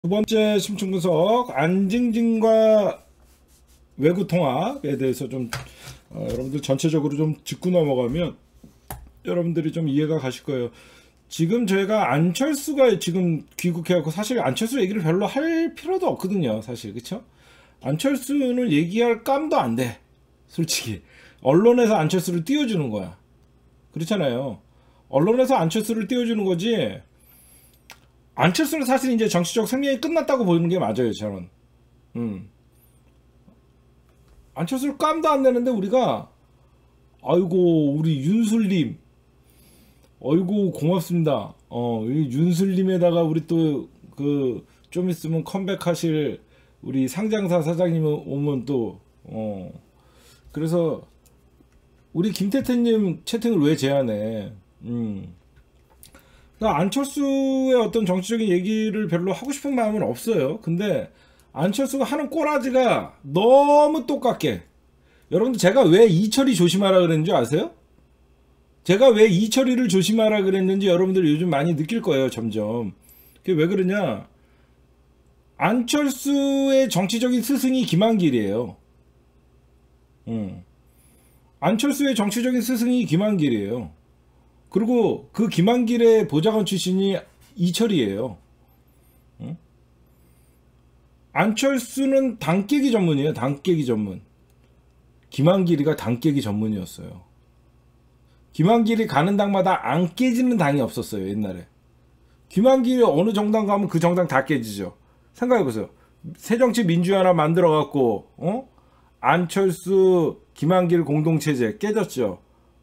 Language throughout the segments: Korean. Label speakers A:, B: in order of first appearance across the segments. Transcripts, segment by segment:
A: 두 번째 심층 분석, 안징징과 외구 통합에 대해서 좀 여러분들 전체적으로 좀 짚고 넘어가면 여러분들이 좀 이해가 가실 거예요. 지금 저희가 안철수가 지금 귀국해갖고 사실 안철수 얘기를 별로 할 필요도 없거든요. 사실 그쵸? 안철수는 얘기할 깜도 안 돼. 솔직히 언론에서 안철수를 띄워주는 거야. 그렇잖아요. 언론에서 안철수를 띄워주는 거지. 안철수는 사실 이제 정치적 생명이 끝났다고 보이는 게 맞아요, 저는. 안철수를 깜도 안 내는데 우리가 아이고 우리 윤술님, 아이고 고맙습니다. 이 윤술님에다가 우리 또 그 좀 있으면 컴백하실 우리 상장사 사장님 오면 또 그래서 우리 김태태님 채팅을 왜 제안해? 그러니까 안철수의 어떤 정치적인 얘기를 별로 하고 싶은 마음은 없어요. 근데 안철수가 하는 꼬라지가 너무 똑같게. 여러분들 제가 왜 이철이 조심하라 그랬는지 아세요? 제가 왜 이철이를 조심하라 그랬는지 여러분들 요즘 많이 느낄 거예요. 점점. 그게 왜 그러냐? 안철수의 정치적인 스승이 김한길이에요. 안철수의 정치적인 스승이 김한길이에요. 그리고 그 김한길의 보좌관 출신이 이철이에요. 안철수는 당 깨기 전문이에요. 당 깨기 전문. 김한길이가 당 깨기 전문이었어요. 김한길이 가는 당마다 안 깨지는 당이 없었어요. 옛날에. 김한길이 어느 정당 가면 그 정당 다 깨지죠. 생각해보세요. 새정치민주연합 만들어갖고 안철수 김한길 공동체제 깨졌죠.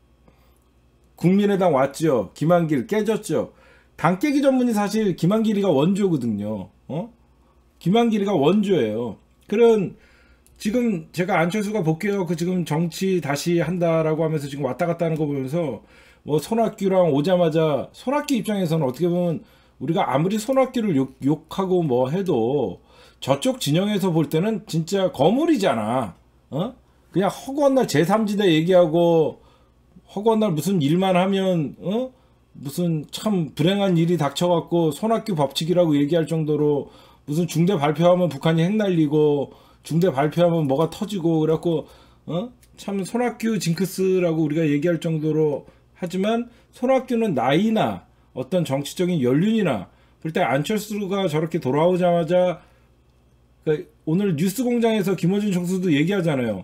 A: 국민의당 왔죠. 김한길 깨졌죠. 당 깨기 전문이 사실 김한길이가 원조거든요. 김한길이가 원조예요. 그런 지금 제가 안철수가 복귀해서 지금 정치 다시 한다라고 하면서 지금 왔다 갔다 하는 거 보면서 뭐 손학규랑 오자마자 손학규 입장에서는 어떻게 보면 우리가 아무리 손학규를 욕하고 뭐 해도 저쪽 진영에서 볼 때는 진짜 거물이잖아. 그냥 허구한 날 제3지대 얘기하고 허구한 날 무슨 일만 하면 무슨 참 불행한 일이 닥쳐갖고 손학규 법칙이라고 얘기할 정도로 무슨 중대 발표하면 북한이 핵 날리고 중대 발표하면 뭐가 터지고 그래갖고 참 손학규 징크스라고 우리가 얘기할 정도로 하지만 손학규는 나이나 어떤 정치적인 연륜이나 그럴 때 안철수가 저렇게 돌아오자마자 그러니까 오늘 뉴스공장에서 김어준 총수도 얘기하잖아요.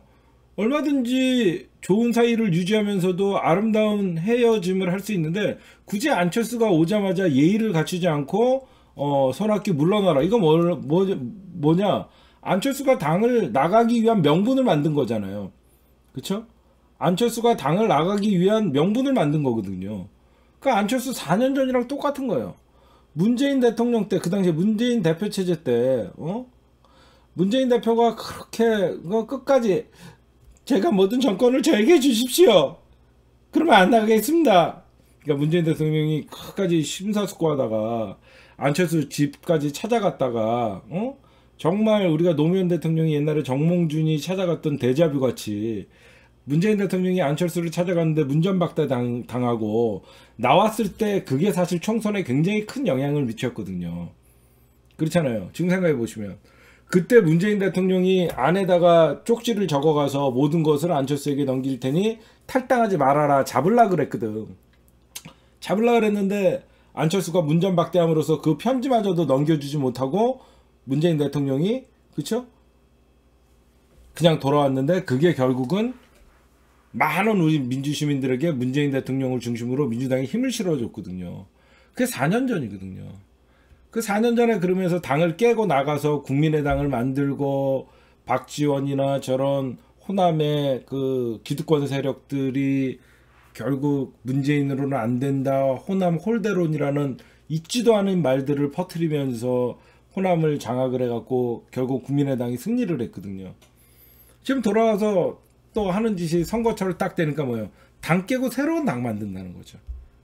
A: 얼마든지 좋은 사이를 유지하면서도 아름다운 헤어짐을 할 수 있는데 굳이 안철수가 오자마자 예의를 갖추지 않고 손학규 물러나라. 이거 뭐냐? 안철수가 당을 나가기 위한 명분을 만든 거잖아요. 그쵸? 안철수가 당을 나가기 위한 명분을 만든 거거든요. 그러니까 안철수 4년 전이랑 똑같은 거예요. 문재인 대통령 때, 그 당시에 문재인 대표 체제 때, 문재인 대표가 그렇게 끝까지 제가 모든 정권을 저에게 주십시오. 그러면 안 나가겠습니다. 그러니까 문재인 대통령이 끝까지 심사숙고하다가 안철수 집까지 찾아갔다가 정말 우리가 노무현 대통령이 옛날에 정몽준이 찾아갔던 데자뷰 같이 문재인 대통령이 안철수를 찾아갔는데 문전박대 당하고 나왔을 때 그게 사실 총선에 굉장히 큰 영향을 미쳤거든요. 그렇잖아요. 지금 생각해 보시면 그때 문재인 대통령이 안에다가 쪽지를 적어가서 모든 것을 안철수에게 넘길 테니 탈당하지 말아라 잡으려 그랬거든. 잡으려 그랬는데 안철수가 문전박대함으로써 그 편지마저도 넘겨주지 못하고 문재인 대통령이 그쵸? 그냥 돌아왔는데 그게 결국은 많은 우리 민주시민들에게 문재인 대통령을 중심으로 민주당에 힘을 실어줬거든요. 그게 4년 전이거든요. 그 4년 전에 그러면서 당을 깨고 나가서 국민의당을 만들고 박지원이나 저런 호남의 그 기득권 세력들이 결국 문재인으로는 안 된다. 호남 홀대론이라는 있지도 않은 말들을 퍼뜨리면서 호남을 장악을 해갖고 결국 국민의당이 승리를 했거든요. 지금 돌아와서 또 하는 짓이 선거철을 딱 되니까 뭐예요? 당 깨고 새로운 당 만든다는 거죠.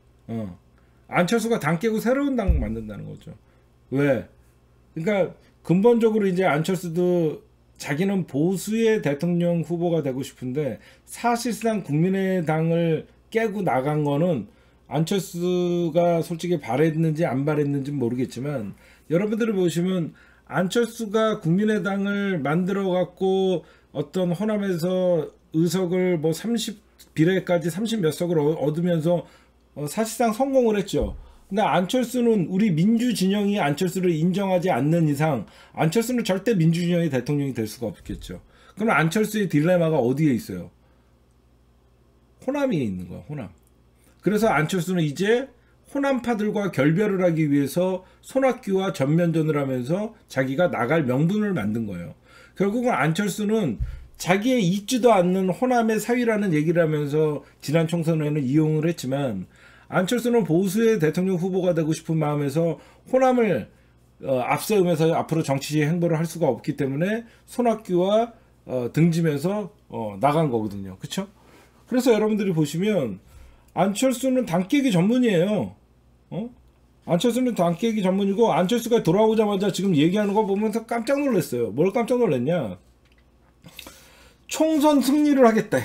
A: 안철수가 당 깨고 새로운 당 만든다는 거죠. 왜? 그러니까 근본적으로 이제 안철수도 자기는 보수의 대통령 후보가 되고 싶은데 사실상 국민의당을 깨고 나간 거는 안철수가 솔직히 바랬는지 안 바랬는지 모르겠지만 여러분들이 보시면 안철수가 국민의당을 만들어 갖고 어떤 호남에서 의석을 뭐 30비례까지 30 몇 석을 얻으면서 사실상 성공을 했죠. 근데 안철수는 우리 민주 진영이 안철수를 인정하지 않는 이상 안철수는 절대 민주 진영의 대통령이 될 수가 없겠죠. 그럼 안철수의 딜레마가 어디에 있어요? 호남에 있는 거야, 호남. 그래서 안철수는 이제 호남파들과 결별을 하기 위해서 손학규와 전면전을 하면서 자기가 나갈 명분을 만든 거예요. 결국은 안철수는 자기의 있지도 않는 호남의 사위라는 얘기를 하면서 지난 총선에는 이용을 했지만 안철수는 보수의 대통령 후보가 되고 싶은 마음에서 호남을 앞세우면서 앞으로 정치 행보를 할 수가 없기 때문에 손학규와 등지면서 나간 거거든요. 그렇죠? 그래서 여러분들이 보시면 안철수는 당 깨기 전문이에요. 안철수는 당 깨기 전문이고 안철수가 돌아오자마자 지금 얘기하는 거 보면서 깜짝 놀랐어요. 뭘 깜짝 놀랐냐? 총선 승리를 하겠대.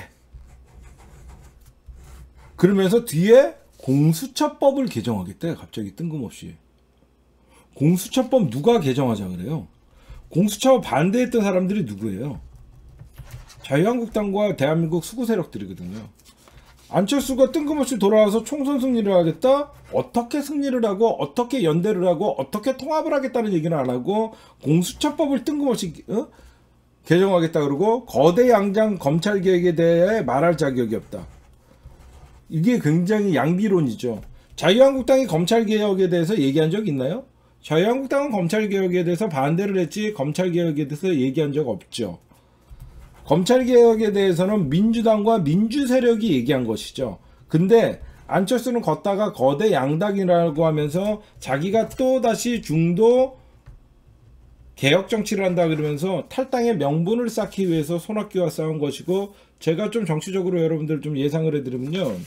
A: 그러면서 뒤에 공수처법을 개정하겠대. 갑자기 뜬금없이. 공수처법 누가 개정하자 그래요? 공수처 반대했던 사람들이 누구예요? 자유한국당과 대한민국 수구 세력들이거든요. 안철수가 뜬금없이 돌아와서 총선 승리를 하겠다? 어떻게 승리를 하고 어떻게 연대를 하고 어떻게 통합을 하겠다는 얘기는 안 하고 공수처법을 뜬금없이 개정하겠다 그러고 거대 양장 검찰개혁에 대해 말할 자격이 없다. 이게 굉장히 양비론이죠. 자유한국당이 검찰개혁에 대해서 얘기한 적 있나요? 자유한국당은 검찰개혁에 대해서 반대를 했지 검찰개혁에 대해서 얘기한 적 없죠. 검찰개혁에 대해서는 민주당과 민주세력이 얘기한 것이죠. 근데 안철수는 걷다가 거대 양당이라고 하면서 자기가 또다시 중도 개혁 정치를 한다 그러면서 탈당의 명분을 쌓기 위해서 손학규와 싸운 것이고, 제가 좀 정치적으로 여러분들 좀 예상을 해드리면요.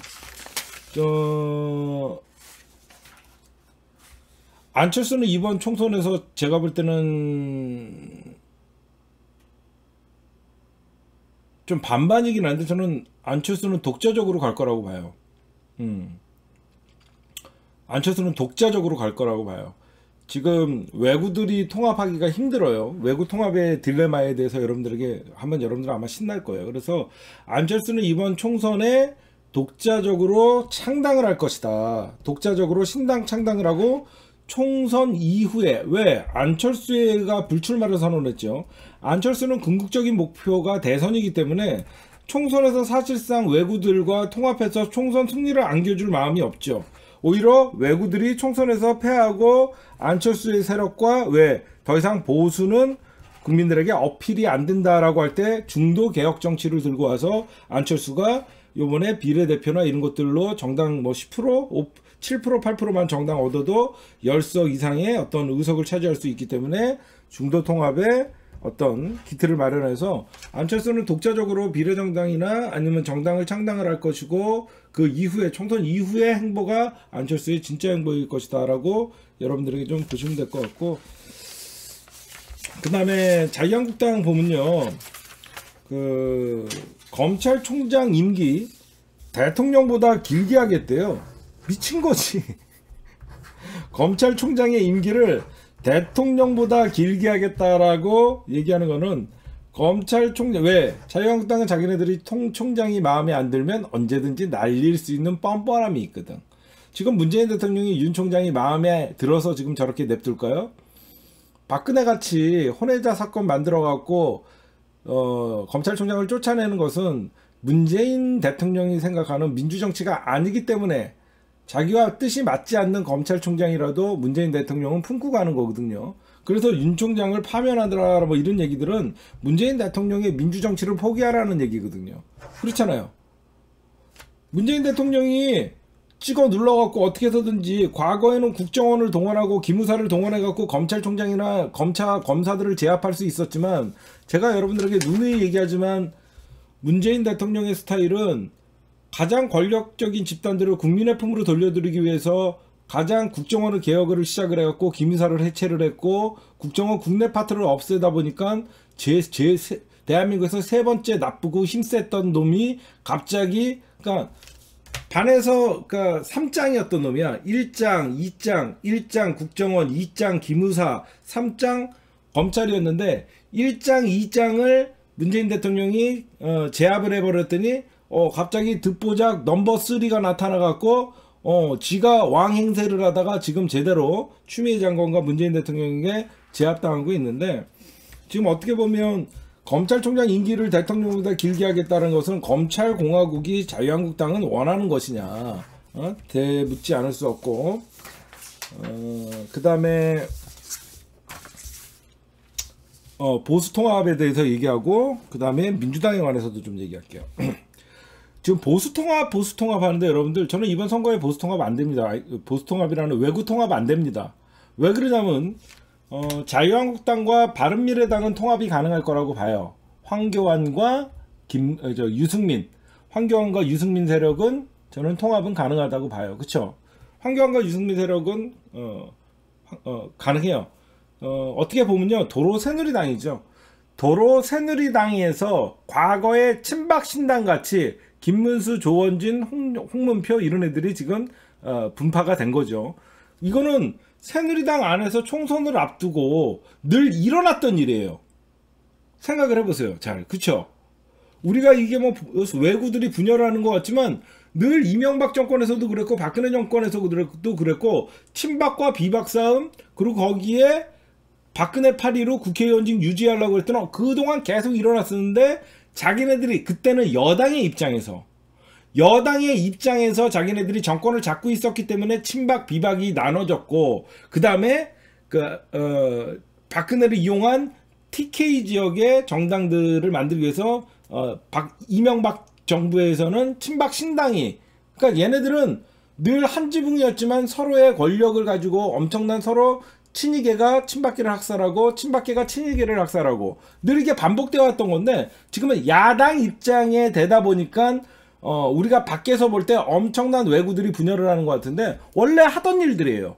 A: 안철수는 이번 총선에서 제가 볼 때는 좀 반반이긴 한데 저는 안철수는 독자적으로 갈 거라고 봐요. 안철수는 독자적으로 갈 거라고 봐요. 지금 외구들이 통합하기가 힘들어요. 외구 통합의 딜레마에 대해서 여러분들에게 한번 여러분들 아마 신날 거예요. 그래서 안철수는 이번 총선에 독자적으로 창당을 할 것이다. 독자적으로 신당 창당을 하고 총선 이후에, 왜 안철수가 불출마를 선언했죠. 안철수는 궁극적인 목표가 대선이기 때문에 총선에서 사실상 외구들과 통합해서 총선 승리를 안겨줄 마음이 없죠. 오히려 외구들이 총선에서 패하고 안철수의 세력과 왜 더 이상 보수는 국민들에게 어필이 안 된다라고 할 때 중도 개혁 정치를 들고 와서 안철수가 요번에 비례대표나 이런 것들로 정당 뭐 10%, 7%, 8%만 정당 얻어도 10석 이상의 어떤 의석을 차지할 수 있기 때문에 중도 통합에 어떤 기틀을 마련해서 안철수는 독자적으로 비례정당이나 아니면 정당을 창당을 할 것이고, 그 이후에 총선 이후의 행보가 안철수의 진짜 행보일 것이다 라고 여러분들에게 좀 보시면 될 것 같고, 그 다음에 자유한국당 보면요, 그 검찰총장 임기 대통령보다 길게 하겠대요. 미친 거지. 검찰총장의 임기를 대통령보다 길게 하겠다라고 얘기하는 거는, 검찰총장, 왜 자유한국당은 자기네들이 총장이 마음에 안 들면 언제든지 날릴 수 있는 뻔뻔함이 있거든. 지금 문재인 대통령이 윤 총장이 마음에 들어서 지금 저렇게 냅둘까요? 박근혜 같이 혼외자 사건 만들어 갖고 검찰총장을 쫓아내는 것은 문재인 대통령이 생각하는 민주정치가 아니기 때문에, 자기와 뜻이 맞지 않는 검찰총장이라도 문재인 대통령은 품고 가는 거거든요. 그래서 윤 총장을 파면하더라 뭐 이런 얘기들은 문재인 대통령의 민주정치를 포기하라는 얘기거든요. 그렇잖아요. 문재인 대통령이 찍어 눌러갖고 어떻게 해서든지, 과거에는 국정원을 동원하고 기무사를 동원해갖고 검찰총장이나 검사들을 제압할 수 있었지만, 제가 여러분들에게 누누이 얘기하지만 문재인 대통령의 스타일은 가장 권력적인 집단들을 국민의 품으로 돌려드리기 위해서 가장 국정원을 개혁을 시작을 해갖고 기무사를 해체를 했고 국정원 국내 파트를 없애다 보니까 대한민국에서 세 번째 나쁘고 힘셌던 놈이 갑자기, 그러니까 반에서 그러니까 3장이었던 놈이야. 1장, 2장, 1장 국정원, 2장 기무사, 3장 검찰이었는데 1장, 2장을 문재인 대통령이 제압을 해버렸더니 갑자기 듣보잡 넘버 3가 나타나갖고 지가 왕 행세를 하다가 지금 제대로 추미애 장관과 문재인 대통령에게 제압당하고 있는데, 지금 어떻게 보면 검찰총장 임기를 대통령보다 길게 하겠다는 것은 검찰공화국이 자유한국당은 원하는 것이냐, 대묻지 않을 수 없고, 그 다음에 보수통합에 대해서 얘기하고, 그 다음에 민주당에 관해서도 좀 얘기할게요. 지금 보수통합 하는데 여러분들, 저는 이번 선거에 보수통합 안 됩니다. 보수통합이라는 외구통합 안 됩니다. 왜 그러냐면 자유한국당과 바른미래당은 통합이 가능할 거라고 봐요. 황교안과 유승민, 황교안과 유승민 세력은 저는 통합은 가능하다고 봐요. 그쵸? 황교안과 유승민 세력은 가능해요. 어떻게 보면요, 도로 새누리당이죠. 도로 새누리당에서 과거의 친박신당 같이 김문수, 조원진, 홍문표 이런 애들이 지금 분파가 된 거죠. 이거는 새누리당 안에서 총선을 앞두고 늘 일어났던 일이에요. 생각을 해보세요. 잘, 그쵸? 우리가 이게 뭐 외구들이 분열하는 것 같지만 늘 이명박 정권에서도 그랬고 박근혜 정권에서도 그랬고 친박과 비박 싸움, 그리고 거기에 박근혜 8.15 국회의원직 유지하려고 했더니 그동안 계속 일어났었는데, 자기네들이 그때는 여당의 입장에서 자기네들이 정권을 잡고 있었기 때문에 친박 비박이 나눠졌고, 그 다음에 박근혜를 이용한 TK 지역의 정당들을 만들기 위해서 이명박 정부에서는 친박 신당이, 그러니까 얘네들은 늘 한 지붕이었지만 서로의 권력을 가지고 엄청난 서로 친이계가 친박계를 학살하고 친박계가 친이계를 학살하고 늘 이게 반복되어 왔던 건데, 지금은 야당 입장에 되다 보니까 우리가 밖에서 볼 때 엄청난 왜구들이 분열을 하는 것 같은데 원래 하던 일들이에요.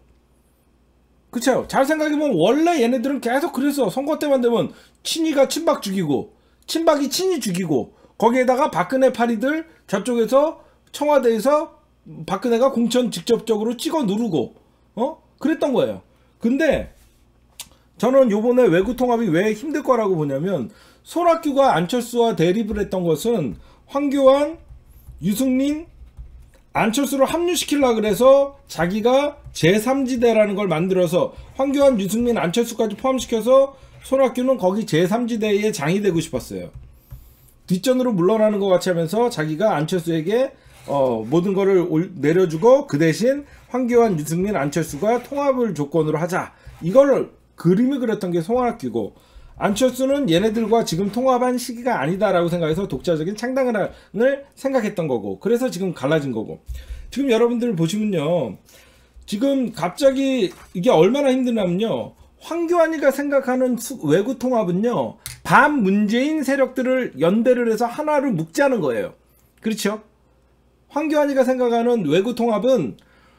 A: 그쵸? 잘 생각해보면 원래 얘네들은 계속 그랬어. 선거 때만 되면 친이가 친박 죽이고 친박이 친이 죽이고, 거기에다가 박근혜 파리들 저쪽에서 청와대에서 박근혜가 공천 직접적으로 찍어 누르고 그랬던 거예요. 근데 저는 요번에 외구통합이 왜 힘들 거라고 보냐면, 손학규가 안철수와 대립을 했던 것은 황교안, 유승민, 안철수를 합류시키려고 그래서 자기가 제3지대라는 걸 만들어서 황교안, 유승민, 안철수까지 포함시켜서 손학규는 거기 제3지대의 장이 되고 싶었어요. 뒷전으로 물러나는 것 같이 하면서 자기가 안철수에게 모든 거를 내려주고 그 대신 황교안, 유승민, 안철수가 통합을 조건으로 하자, 이걸 그림을 그렸던 게 손학규고, 안철수는 얘네들과 지금 통합한 시기가 아니다라고 생각해서 독자적인 창당을 생각했던 거고, 그래서 지금 갈라진 거고. 지금 여러분들 보시면요, 지금 갑자기 이게 얼마나 힘드냐면요, 황교안이가 생각하는 외구 통합은요, 반문재인 세력들을 연대를 해서 하나로 묶자는 거예요. 그렇죠? 황교안이가 생각하는 외구 통합은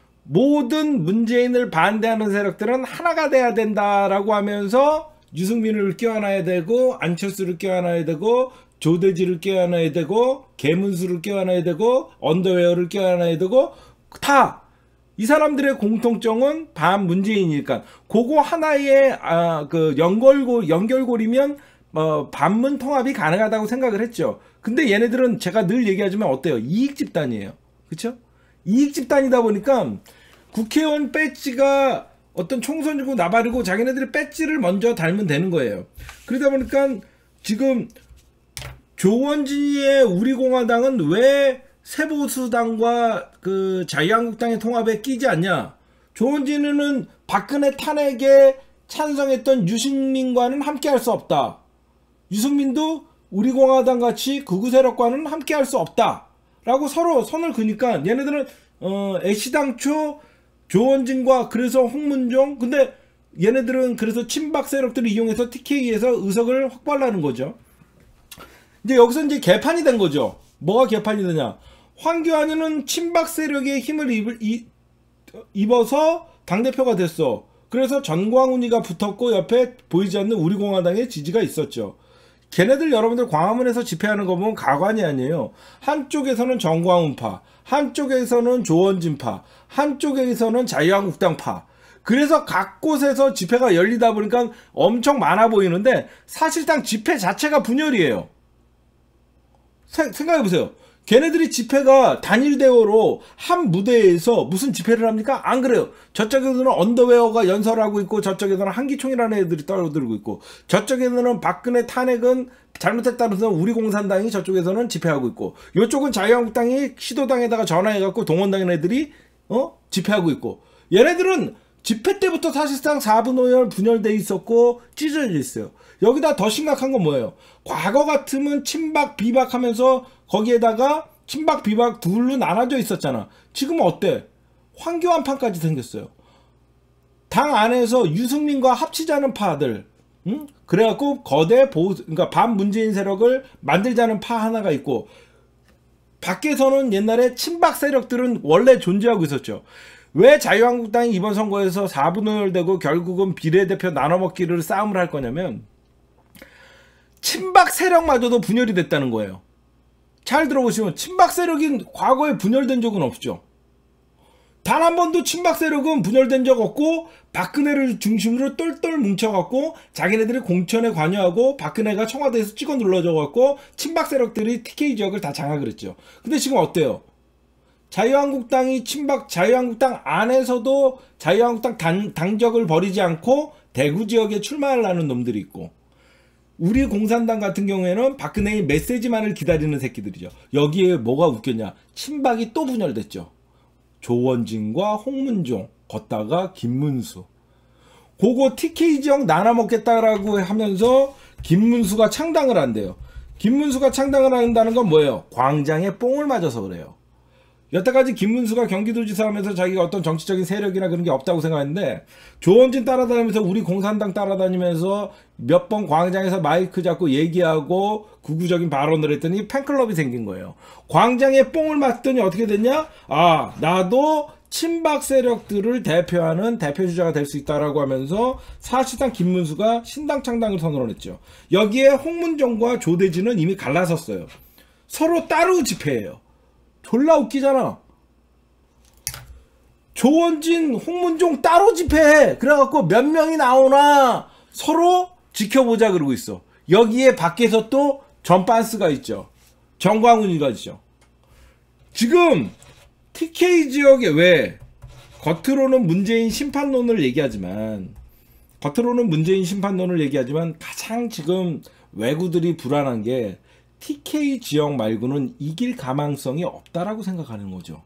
A: 모든 문재인을 반대하는 세력들은 하나가 돼야 된다라고 하면서 유승민을 껴안아야 되고, 안철수를 껴안아야 되고, 조대지를 껴안아야 되고, 개문수를 껴안아야 되고, 언더웨어를 껴안아야 되고, 다 이 사람들의 공통점은 반문재인이니까 그거 하나의 연결고리면 반문 통합이 가능하다고 생각을 했죠. 근데 얘네들은 제가 늘 얘기하지만 어때요? 이익 집단이에요. 그쵸? 이익 집단이다 보니까 국회의원 배지가 어떤 총선이고 나발이고 자기네들이 배지를 먼저 달면 되는 거예요. 그러다 보니까 지금 조원진의 우리공화당은 왜 새보수당과 그 자유한국당의 통합에 끼지 않냐? 조원진은 박근혜 탄핵에 찬성했던 유승민과는 함께 할 수 없다. 유승민도 우리공화당 같이 극우 세력과는 함께 할 수 없다 라고 서로 선을 그니까 얘네들은 애시당초 조원진과 그래서 홍문종, 근데 얘네들은 그래서 친박 세력들을 이용해서 TK에서 의석을 확보하려는 거죠. 이제 여기서 이제 개판이 된 거죠. 뭐가 개판이 되냐? 황교안이는 친박 세력의 힘을 입어서 당대표가 됐어. 그래서 전광훈이가 붙었고 옆에 보이지 않는 우리공화당의 지지가 있었죠. 걔네들 여러분들 광화문에서 집회하는 거 보면 가관이 아니에요. 한쪽에서는 정광훈파, 한쪽에서는 조원진파, 한쪽에서는 자유한국당파. 그래서 각 곳에서 집회가 열리다 보니까 엄청 많아 보이는데 사실상 집회 자체가 분열이에요. 생각해보세요. 걔네들이 집회가 단일 대우로 한 무대에서 무슨 집회를 합니까? 안 그래요. 저쪽에서는 언더웨어가 연설하고 있고, 저쪽에서는 한기총이라는 애들이 떠들고 있고, 저쪽에서는 박근혜 탄핵은 잘못했다면서 우리 공산당이 저쪽에서는 집회하고 있고, 이쪽은 자유한국당이 시도당에다가 전화해갖고 동원당인 애들이 집회하고 있고, 얘네들은 집회 때부터 사실상 4분 5열 분열돼 있었고 찢어져 있어요. 여기다 더 심각한 건 뭐예요? 과거 같으면 친박 비박하면서 거기에다가 친박 비박 둘로 나눠져 있었잖아. 지금은 어때? 황교안판까지 생겼어요. 당 안에서 유승민과 합치자는 파들, 응? 그래갖고 거대 보수, 그러니까 반문재인 세력을 만들자는 파 하나가 있고, 밖에서는 옛날에 친박 세력들은 원래 존재하고 있었죠. 왜 자유한국당이 이번 선거에서 4분 5열 되고 결국은 비례대표 나눠먹기를 싸움을 할 거냐면, 친박 세력마저도 분열이 됐다는 거예요. 잘 들어보시면 친박 세력이 과거에 분열된 적은 없죠. 단 한 번도 친박 세력은 분열된 적 없고, 박근혜를 중심으로 똘똘 뭉쳐갖고 자기네들이 공천에 관여하고 박근혜가 청와대에서 찍어 눌러줘갖고 친박 세력들이 TK 지역을 다 장악을 했죠. 근데 지금 어때요? 자유한국당이 자유한국당 안에서도 자유한국당 당적을 버리지 않고 대구 지역에 출마하려는 놈들이 있고, 우리 공산당 같은 경우에는 박근혜의 메시지만을 기다리는 새끼들이죠. 여기에 뭐가 웃겼냐? 친박이 또 분열됐죠. 조원진과 홍문종, 걷다가 김문수. 그거 TK 지역 나눠먹겠다라고 하면서 김문수가 창당을 한대요. 김문수가 창당을 한다는 건 뭐예요? 광장에 뽕을 맞아서 그래요. 여태까지 김문수가 경기도지사 하면서 자기가 어떤 정치적인 세력이나 그런 게 없다고 생각했는데, 조원진 따라다니면서 우리 공산당 따라다니면서 몇 번 광장에서 마이크 잡고 얘기하고 구구적인 발언을 했더니 팬클럽이 생긴 거예요. 광장에 뽕을 맞더니 어떻게 됐냐? 아, 나도 친박 세력들을 대표하는 대표주자가 될 수 있다라고 하면서 사실상 김문수가 신당 창당을 선언했죠. 여기에 홍문종과 조대진은 이미 갈라섰어요. 서로 따로 집회해요. 졸라 웃기잖아. 조원진, 홍문종 따로 집회해. 그래갖고 몇 명이 나오나 서로 지켜보자 그러고 있어. 여기에 밖에서 또 전반스가 있죠. 정광훈이가 있죠. 지금 TK 지역에 왜 겉으로는 문재인 심판론을 얘기하지만 가장 지금 왜구들이 불안한 게 TK 지역 말고는 이길 가망성이 없다라고 생각하는 거죠.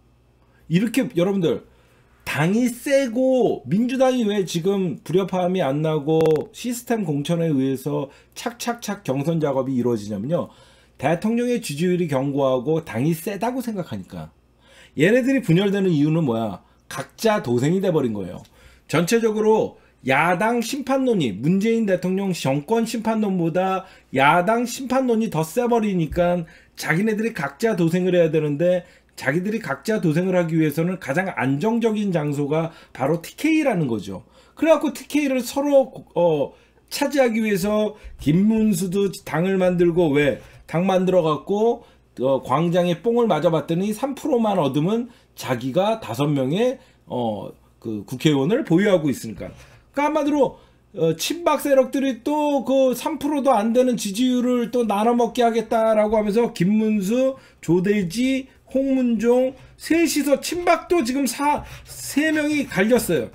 A: 이렇게 여러분들, 당이 세고 민주당이 왜 지금 불협화음이 안 나고 시스템 공천에 의해서 착착착 경선 작업이 이루어지냐면요, 대통령의 지지율이 견고하고 당이 세다고 생각하니까. 얘네들이 분열되는 이유는 뭐야? 각자 도생이 돼버린 거예요. 전체적으로 야당 심판론이, 문재인 대통령 정권 심판론보다 야당 심판론이 더 세버리니까 자기네들이 각자 도생을 해야 되는데, 자기들이 각자 도생을 하기 위해서는 가장 안정적인 장소가 바로 TK라는 거죠. 그래갖고 TK를 서로 차지하기 위해서 김문수도 당을 만들고, 왜 당 만들어갖고 광장에 뽕을 맞아봤더니 3%만 얻으면 자기가 5명의 그 국회의원을 보유하고 있으니까. 그러니까 한마디로 친박 세력들이 또 그 3%도 안 되는 지지율을 또 나눠먹게 하겠다라고 하면서 김문수, 조대지, 홍문종 셋이서, 친박도 지금 3명이 갈렸어요.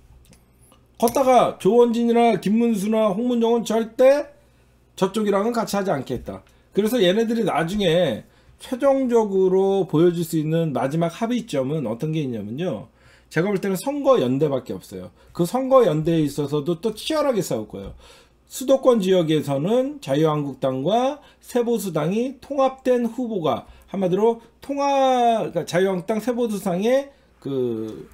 A: 걷다가 조원진이나 김문수나 홍문종은 절대 저쪽이랑은 같이 하지 않겠다. 그래서 얘네들이 나중에 최종적으로 보여줄 수 있는 마지막 합의점은 어떤 게 있냐면요, 제가 볼 때는 선거연대밖에 없어요. 그 선거연대에 있어서도 또 치열하게 싸울 거예요. 수도권 지역에서는 자유한국당과 새보수당이 통합된 후보가, 한마디로 그러니까 자유한국당 새보수당의 그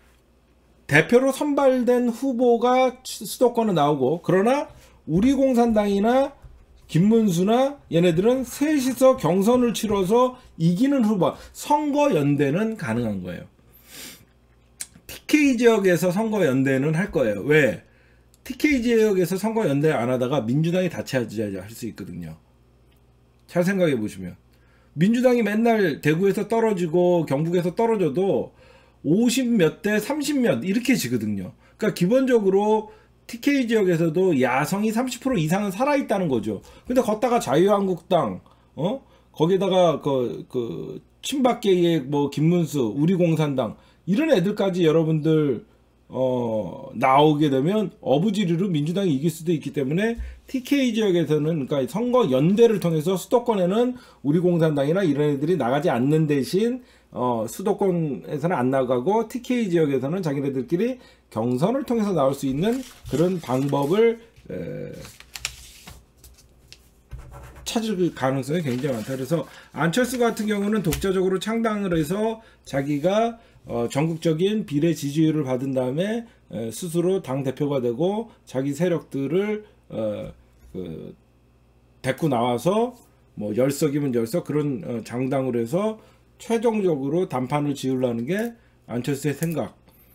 A: 대표로 선발된 후보가 수도권에 나오고, 그러나 우리 공산당이나 김문수나 얘네들은 셋이서 경선을 치러서 이기는 후보, 선거연대는 가능한 거예요. TK 지역에서 선거연대는 할 거예요. 왜? TK 지역에서 선거 연대 안 하다가 민주당이 다 차지할 수 있거든요. 잘 생각해 보시면 민주당이 맨날 대구에서 떨어지고 경북에서 떨어져도 50 몇 대 30 몇 이렇게 지거든요. 그러니까 기본적으로 TK 지역에서도 야성이 30% 이상은 살아있다는 거죠. 근데 걷다가 자유한국당, 거기다가 그 친박계의 뭐 김문수, 우리공산당 이런 애들까지 여러분들 나오게 되면 어부지리로 민주당이 이길 수도 있기 때문에 TK 지역에서는 그러니까 선거 연대를 통해서 수도권에는 우리공산당이나 이런 애들이 나가지 않는 대신 수도권에서는 안 나가고 TK 지역에서는 자기네들끼리 경선을 통해서 나올 수 있는 그런 방법을 찾을 가능성이 굉장히 많다. 그래서 안철수 같은 경우는 독자적으로 창당을 해서 자기가 전국적인 비례 지지율을 받은 다음에 스스로 당 대표가 되고 자기 세력들을 데리고 나와서 뭐 10석이면 10석 그런 장당으로 해서 최종적으로 단판을 지으려는 게 안철수의 생각.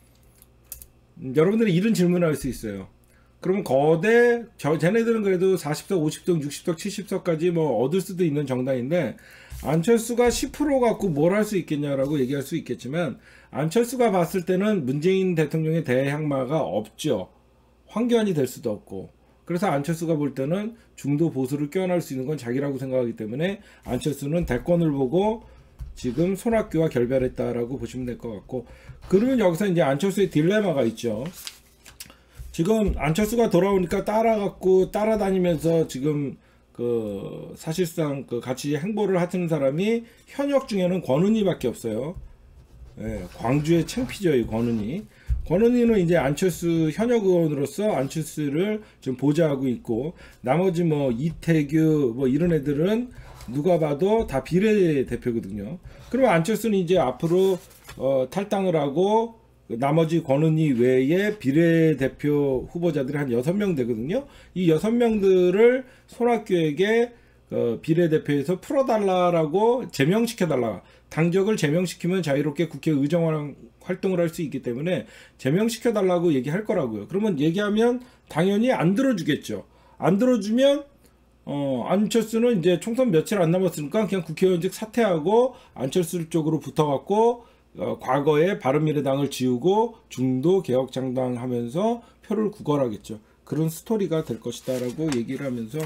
A: 여러분들이 이런 질문을 할 수 있어요. 그러면 쟤네들은 그래도 40석, 50석, 60석, 70석까지 뭐 얻을 수도 있는 정당인데 안철수가 10% 갖고 뭘 할 수 있겠냐라고 얘기할 수 있겠지만 안철수가 봤을 때는 문재인 대통령의 대항마가 없죠. 황교안이 될 수도 없고. 그래서 안철수가 볼 때는 중도 보수를 껴안을 수 있는 건 자기라고 생각하기 때문에 안철수는 대권을 보고 지금 손학규와 결별했다라고 보시면 될 것 같고, 그러면 여기서 이제 안철수의 딜레마가 있죠. 지금 안철수가 돌아오니까 따라다니면서 지금 사실상 같이 행보를 하는 사람이 현역 중에는 권은희밖에 없어요. 예, 광주의 창피죠, 이 권은희. 권은희는 이제 안철수 현역 의원으로서 안철수를 좀 보좌하고 있고, 나머지 뭐 이태규 뭐 이런 애들은 누가 봐도 다 비례대표거든요. 그러면 안철수는 이제 앞으로 탈당을 하고 나머지 권은희 외에 비례대표 후보자들이 한 6명 되거든요. 이 6명들을 손학규에게 비례대표에서 풀어달라고 제명시켜달라. 당적을 제명시키면 자유롭게 국회 의정 활동을 할 수 있기 때문에 제명시켜달라고 얘기할 거라고요. 그러면 얘기하면 당연히 안 들어주겠죠. 안 들어주면 안철수는 이제 총선 며칠 안 남았으니까 그냥 국회의원직 사퇴하고 안철수 쪽으로 붙어갖고 과거에 바른미래당을 지우고 중도 개혁장당 하면서 표를 구걸하겠죠. 그런 스토리가 될 것이다라고 얘기를 하면서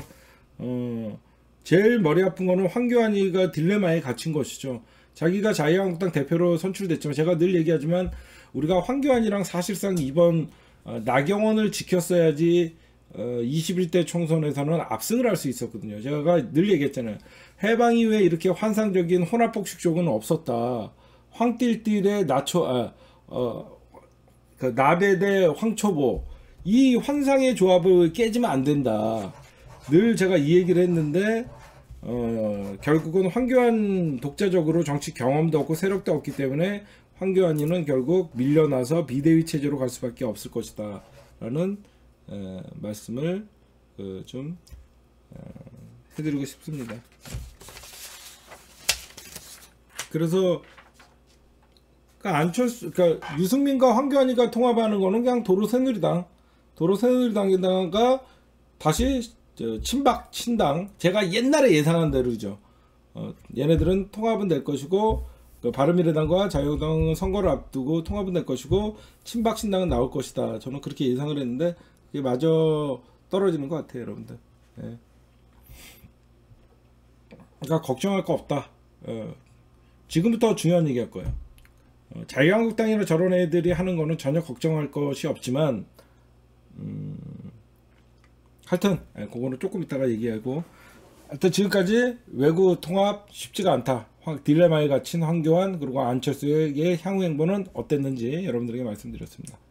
A: 제일 머리 아픈 거는 황교안이가 딜레마에 갇힌 것이죠. 자기가 자유한국당 대표로 선출됐지만 제가 늘 얘기하지만 우리가 황교안이랑 사실상 이번 나경원을 지켰어야지 21대 총선에서는 압승을 할 수 있었거든요. 제가 늘 얘기했잖아요. 해방 이후에 이렇게 환상적인 혼합복식 쪽은 없었다. 황띨띨의 나베 대 황초보, 이 환상의 조합을 깨지면 안 된다. 늘 제가 이 얘기를 했는데 결국은 황교안 독자적으로 정치 경험도 없고 세력도 없기 때문에 황교안이는 결국 밀려나서 비대위 체제로 갈 수밖에 없을 것이다 라는 말씀을 좀 해드리고 싶습니다. 그래서 그러니까 유승민과 황교안이가 통합하는 거는 그냥 도로새누리당에다가 다시 친박 친당, 제가 옛날에 예상한 대로죠. 얘네들은 통합은 될 것이고 바른미래당과 자유당은 선거를 앞두고 통합은 될 것이고 친박 친당은 나올 것이다. 저는 그렇게 예상을 했는데 그게 마저 떨어지는 것 같아요, 여러분들. 예. 그러니까 걱정할 거 없다. 지금부터 중요한 얘기 할 거예요. 자유한국당이나 저런 애들이 하는 거는 전혀 걱정할 것이 없지만 하여튼 그거는 조금 이따가 얘기하고, 하여튼 지금까지 외구 통합 쉽지가 않다. 딜레마에 갇힌 황교안 그리고 안철수의 향후 행보는 어땠는지 여러분들에게 말씀드렸습니다.